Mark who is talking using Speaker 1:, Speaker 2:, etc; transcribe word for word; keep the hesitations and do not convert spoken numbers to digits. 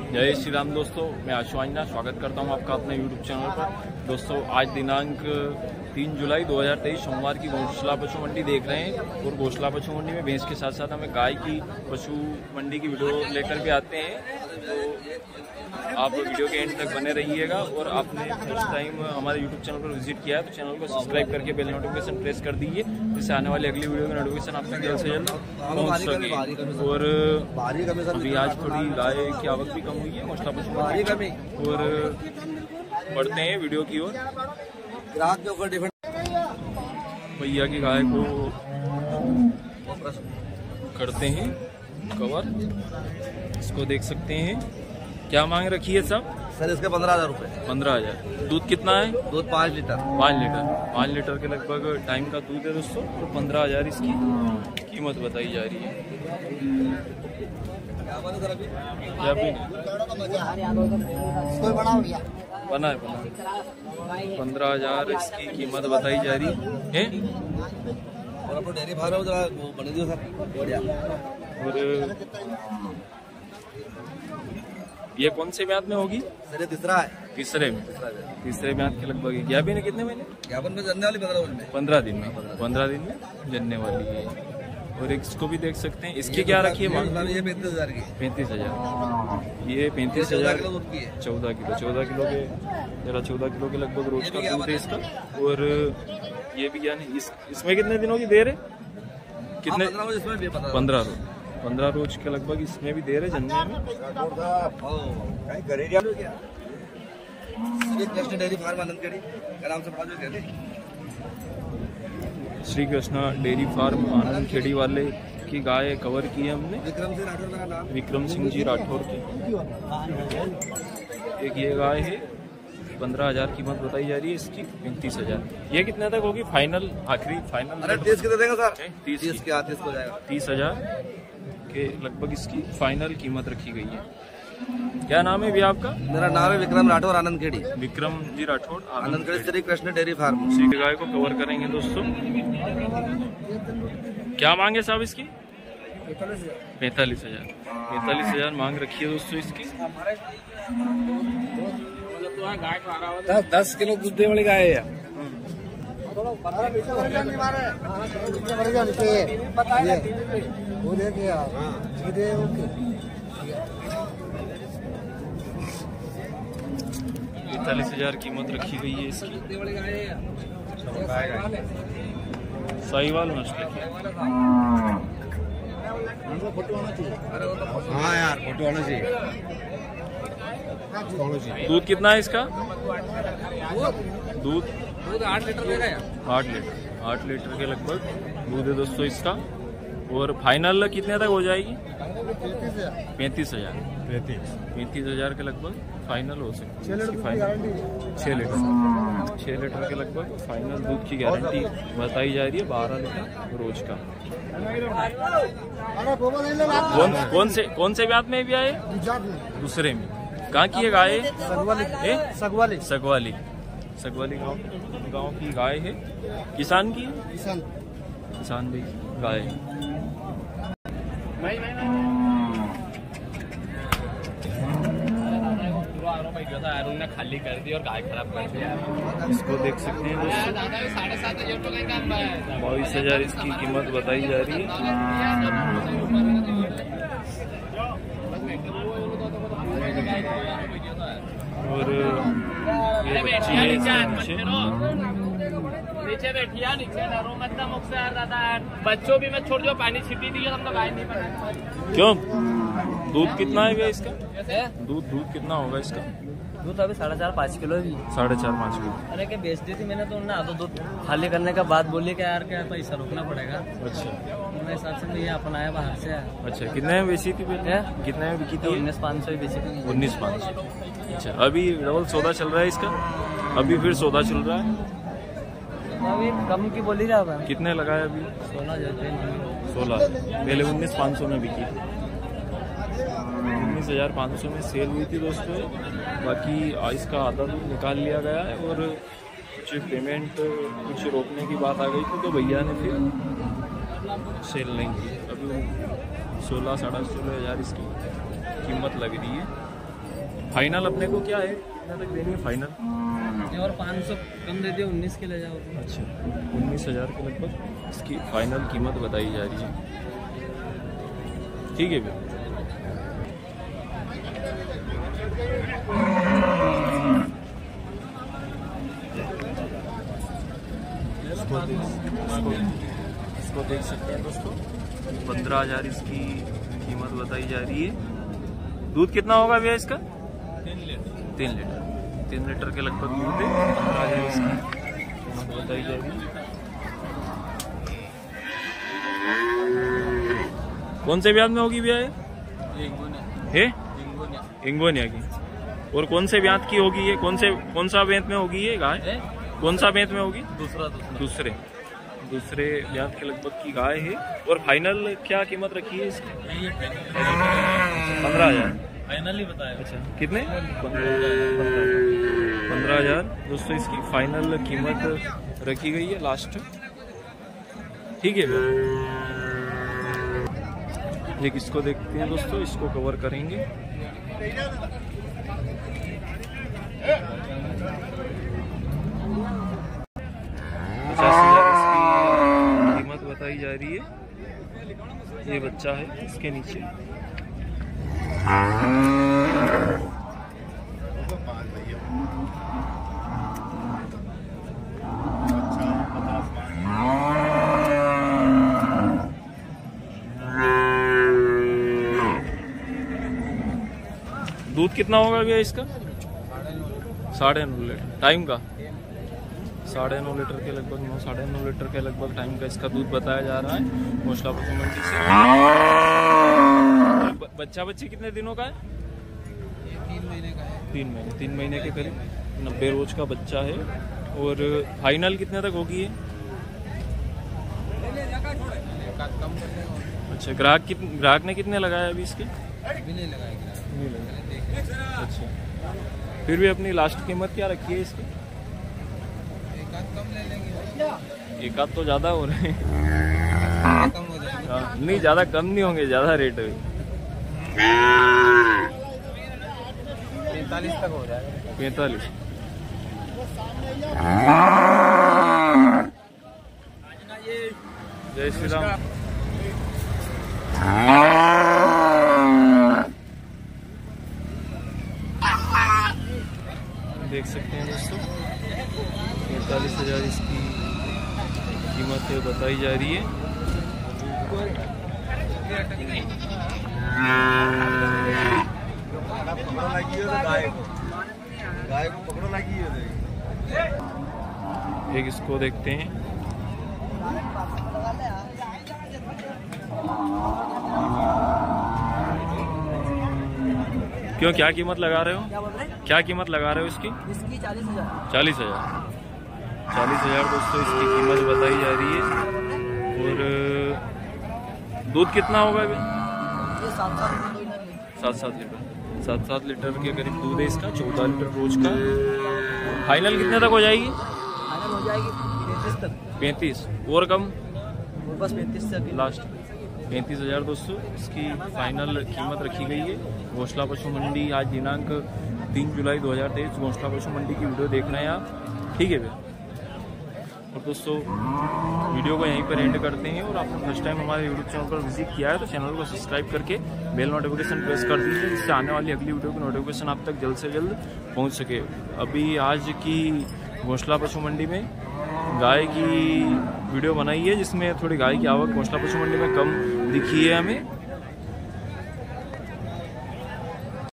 Speaker 1: जय श्री राम दोस्तों, मैं आशुआंजना स्वागत करता हूं आपका अपने यूट्यूब चैनल पर। दोस्तों आज दिनांक तीन जुलाई दो हज़ार तेईस सोमवार की घोषला पशु मंडी देख रहे हैं और घोषला पशु मंडी में भैंस के साथ साथ हमें गाय की पशु मंडी की वीडियो लेकर के आते हैं। तो आप वीडियो के एंड तक बने रहिएगा और आपने फर्स्ट टाइम हमारे यूट्यूब चैनल पर विजिट किया है तो चैनल को सब्सक्राइब करके बेल नोटिफिकेशन प्रेस कर दीजिए, जिससे आने वाली अगली वीडियो की नोटिफिकेशन आप तक जल्द से जल्द पहुँच सके। और अभी आज थोड़ी गाय की आवक भी कम हुई है घोषला पशु मंडी, और बढ़ते हैं वीडियो की ओर। भैया की गाय को करते हैं कवर, इसको देख सकते हैं। क्या मांग रखी है सब?
Speaker 2: सर इसके पंद्रह हजार रूपए।
Speaker 1: पंद्रह हजार। दूध कितना है?
Speaker 2: दूध पाँच लीटर।
Speaker 1: पाँच लीटर पाँच लीटर के लगभग टाइम का दूध है दोस्तों। तो पंद्रह हजार इसकी कीमत बताई जा रही है। क्या भी बना है बना पंद्रह हजार इसकी कीमत बताई जा रही है।
Speaker 2: और डेयरी फार्म बने दियो सर, बढ़िया।
Speaker 1: और ये कौन से ब्याज में होगी?
Speaker 2: सर ये तीसरा है।
Speaker 1: तीसरे में तीसरे ब्याज के लगभग। ज्ञापन में कितने महीने?
Speaker 2: ज्ञापन में जनने वाली पंद्रह दिन में
Speaker 1: पंद्रह दिन में पंद्रह दिन में जनने वाली है। और इसको भी देख सकते हैं। इसकी क्या रखी है मांग?
Speaker 2: ये पैंतीस हजार की।
Speaker 1: पैंतीस हजार ये पैंतीस हजार चौदह किलो चौदह किलो के जरा चौदह किलो के लगभग रोज का दूध है इसका। और ये भी क्या नहीं, इस, इसमें कितने दिनों की देर है? कितने? पंद्रह रोज पंद्रह रोज के लगभग इसमें भी देर है जनने में।
Speaker 2: कृष्ण डेयरी फार्म आनंदखेड़ी का नाम से पता जो
Speaker 1: श्री कृष्णा डेयरी फार्म आनंदखेड़ी वाले की गाय कवर की है हमने।
Speaker 2: विक्रम सिंह राठौर का नाम।
Speaker 1: विक्रम सिंह जी राठौर की एक ये गाय है। पंद्रह हजार कीमत बताई जा रही है इसकी। पैंतीस हजार ये कितने तक होगी फाइनल? आखिरी फाइनल
Speaker 2: अरे तीस के दे देंगे सर।
Speaker 1: तीस
Speaker 2: तीस के आतीस हो जाएगा।
Speaker 1: तीस हजार के लगभग इसकी फाइनल कीमत रखी गई है। क्या नाम है भैया आपका?
Speaker 2: मेरा नाम है विक्रम राठौर आनंदखेड़ी।
Speaker 1: Vikram ji Rathore
Speaker 2: Anandkhedi Shri Krishna dairy farm.
Speaker 1: श्री गाय को कवर करेंगे दोस्तों। क्या मांगे साहब इसकी? पैंतालीस हजार पैंतालीस हजार मांग रखी है दोस्तों इसकी।
Speaker 2: दस दस किलो दूध वाली गाय है।
Speaker 1: पैंतालीस हजार कीमत रखी गई है इसकी। साहिवाल नस्ल की।
Speaker 2: हाँ यार फोटो होना चाहिए।
Speaker 1: दूध कितना है इसका? दूध
Speaker 2: दूध आठ लीटर लेगा यार।
Speaker 1: आठ लीटर आठ लीटर के लगभग दूध है दोस्तों इसका। और फाइनल कितने तक हो जाएगी? पैंतीस हजार पैंतीस हजार के लगभग फाइनल हो सकती है इसकी। फाइनल छः लीटर छः लीटर के लगभग फाइनल दूध की गारंटी बताई जा रही है। बारह लीटर रोज का। कौन कौन से कौन से ब्याज में भी आए? दूसरे में। कहाँ की है गाय?
Speaker 2: सगवाली
Speaker 1: सगवाली सगवाली गांव गांव की गाय है। किसान की
Speaker 2: किसान
Speaker 1: किसान भी गाय। अरुण ने खाली कर दी और गाय खराब कर दिया। इसको देख सकते हैं दोस्तों। बाईस हजार इसकी कीमत बताई जा रही है। और ये बच्ची है इसके
Speaker 3: नीचे बैठिया नीचे डरो मत मुख से यार दादा। बच्चों भी मत छोड़ दो, पानी छिटी दी हम तो गाय नहीं बना।
Speaker 1: क्यों? दूध कितना है भैया इसका? दूध दूध कितना होगा इसका?
Speaker 3: दूध अभी साढ़े चार पाँच किलो भी।
Speaker 1: साढ़े चार पाँच किलो।
Speaker 3: अरे क्या बेच दी थी मैंने तो ना, तो दूध खाली करने का बाद बोली क्या यार क्या पैसा रोकना पड़ेगा।
Speaker 1: अच्छा
Speaker 3: मेरे हिसाब से तो ये अपनाया बाहर से।
Speaker 1: अच्छा कितने में बेची थी पहले? कितने में बिकी थी?
Speaker 3: उन्नीस पाँच सौ बेची थी।
Speaker 1: उन्नीस पाँच सौ। अच्छा अभी डबल सौदा चल रहा है इसका? अभी फिर सौदा चल रहा है।
Speaker 3: अभी कम की बोली जाएगा।
Speaker 1: कितने लगाया अभी?
Speaker 3: सोलह
Speaker 1: सोलह पहले उन्नीस पाँच सौ में बिकी। उन्नीस हजार पाँच सौ में सेल हुई थी दोस्तों। बाकी इसका आधा दूध निकाल लिया गया है और कुछ पेमेंट कुछ रोकने की बात आ गई थी तो भैया ने फिर सेल नहीं की। अभी सोलह साढ़े सोलह हज़ार इसकी कीमत लग रही है। फाइनल अपने को क्या है, कितना तक देनी है फाइनल?
Speaker 2: और पाँच सौ कम दे दिए, उन्नीस के ले जाओ।
Speaker 1: अच्छा, उन्नीस हज़ार के लगभग इसकी फाइनल कीमत बताई जा रही है। ठीक है भैया। इसको देख, इसको, इसको देख सकते हैं दोस्तों, पंद्रह हज़ार इसकी कीमत बताई जा रही है। दूध कितना होगा भैया इसका? तीन लीटर तीन लीटर तीन लीटर के लगभग दूध है। पंद्रह हज़ार इसकी कीमत बताई जा रही है। कौन से ब्याज में होगी भैया ये? है इंगोनिया की। और कौन से ब्याज की होगी ये? कौन से कौन सा ब्याज में होगी ये गाय? कौन सा ब्याज में होगी? दूसरा दूसरे दूसरे ब्याज के लगभग की गाय है। और फाइनल क्या कीमत रखी है इसकी? पंद्रह हजार
Speaker 2: फाइनल ही बताया।
Speaker 1: अच्छा, कितने? पंद्रह हजार दोस्तों इसकी फाइनल कीमत रखी गई है, लास्ट। ठीक है भैया। एक इसको देखते हैं दोस्तों, इसको कवर करेंगे। पचास हजार इसकी कीमत बताई जा रही है। ये बच्चा है इसके नीचे। दूध कितना होगा भैया इसका? साढ़े नौ लीटर टाइम का। साढ़े नौ लीटर के लगभग नौ साढ़े नौ लीटर के लगभग टाइम का इसका दूध बताया जा रहा है घोषला पशु मंडी से। बच्चा बच्चे कितने दिनों का है?
Speaker 2: तीन महीने का है।
Speaker 1: तीन महीने तीन महीने के करीब नब्बे रोज का बच्चा है। और फाइनल कितने तक होगी ये? अच्छा, ग्राहक कितने ग्राहक ने कितने लगाया अभी इसके?
Speaker 2: अभी नहीं लगाया।
Speaker 1: नहीं लगाया। अच्छा, फिर भी अपनी लास्ट कीमत क्या रखी है इसकी?
Speaker 2: एक आध कम ले लेंगे।
Speaker 1: एक आध तो ज्यादा हो रहे हैं।
Speaker 2: कम हो जाएगा।
Speaker 1: हाँ, नहीं ज्यादा कम नहीं होंगे, ज्यादा रेट है।
Speaker 2: पैंतालीस तक हो जाएगा।
Speaker 1: पैंतालीस। जय श्री राम। देख सकते हैं दोस्तों, पैंतालीस हजार इसकी कीमत बताई जा रही है। एक इसको देखते हैं। क्यों, क्या कीमत लगा रहे हो?
Speaker 2: क्या बोल रहे हैं?
Speaker 1: क्या कीमत लगा रहे हो इसकी?
Speaker 2: इसकी चालीस हजार
Speaker 1: चालीस हजार चालीस हजार दोस्तों इसकी कीमत बताई जा रही है। और दूध कितना होगा अभी?
Speaker 2: ये सात सात लीटर
Speaker 1: सात सात लीटर सात सात लीटर के करीब दूध है इसका, चौदह लीटर रोज का। फाइनल कितने तक हो जाएगी?
Speaker 2: फाइनल हो जाएगी पैंतीस तक।
Speaker 1: पैंतीस और कम?
Speaker 2: बस पैंतीस तक
Speaker 1: लास्ट पैंतीस हजार दोस्तों इसकी फाइनल कीमत रखी गई है। घोषला पशु मंडी, आज दिनांक तीन जुलाई दो हज़ार तेईस घोषला पशु मंडी की वीडियो देख रहे हैं आप। ठीक है भैया। और दोस्तों वीडियो को यहीं पर एंड करते हैं। और आपने फर्स्ट टाइम हमारे यूट्यूब चैनल पर विजिट किया है तो चैनल को सब्सक्राइब करके बेल नोटिफिकेशन प्रेस कर दीजिए, जिससे आने वाली अगली वीडियो की नोटिफिकेशन आप तक जल्द से जल्द पहुँच सके। अभी आज की घोषला पशु मंडी में गाय की वीडियो बनाई है, जिसमें थोड़ी गाय की आवक घोषला पशु मंडी में कम दिखी है हमें।